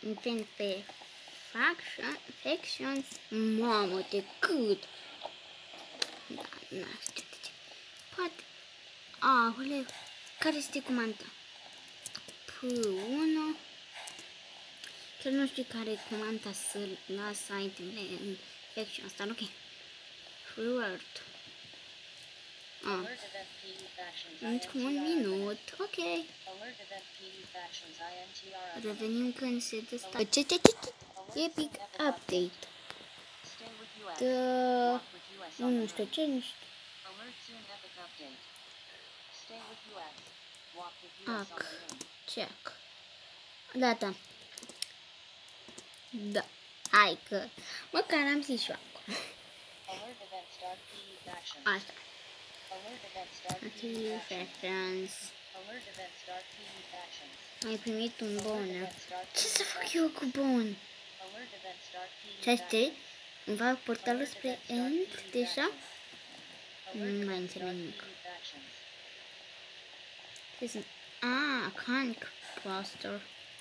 Factions. Mamă, de cât? Da, nu știu de ce. Poate... Aoleu, care este comanda? P1. Chiar nu știu care e comanda să las itemele în faction asta, ok. Reward. Într-un minut, ok. Revenim când se desta. Epic update. Nu știu ce, nu știu. Check. Da. Da. Hai că măcar am zis și eu acum. Asta. Factions. Ai primit un bon. Ce să fac eu cu bon? Ce este? Îmi fac portalul spre End deja? Nu mai înțeleg nimic. Canic Cluster.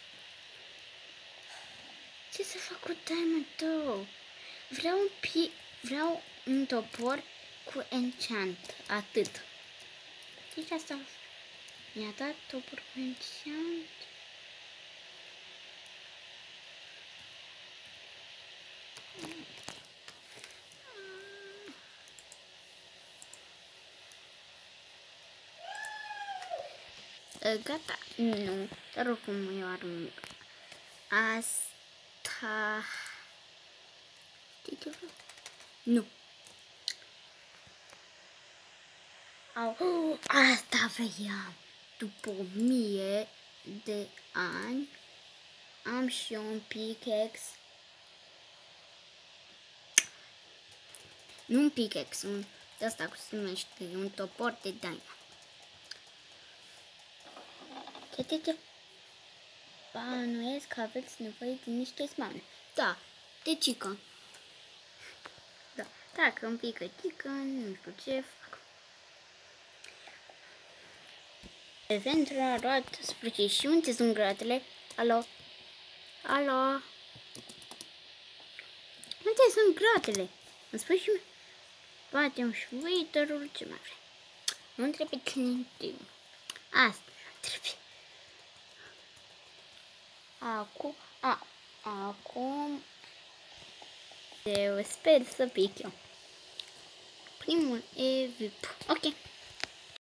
Ce să fac cu Diamond 2? Vreau un topor cu enchant. Atât. Deci asta mi-a dat topor cu enchant. Gata. Nu. Dar oricum eu arunc. Asta... Știi ce vreau? Nu. Asta vreau. După 1000 de ani am și un pickaxe. Nu un pickaxe, un de asta cum se numește, un topor de diamond. Ce? Bănuiesc că aveți nevoie de niște smane. Da, de chicken. Da, dacă îmi pică chicken, nu știu ce fac. Pentru a lua sfârșit. Și unde sunt gratele? Alo? Unde sunt gratele? În sfârșit, batem și waiterul, ce mai vrei. Nu trebuie clinting. Asta trebuie. Acum eu sper să pic eu. Primul e VIP. Ok.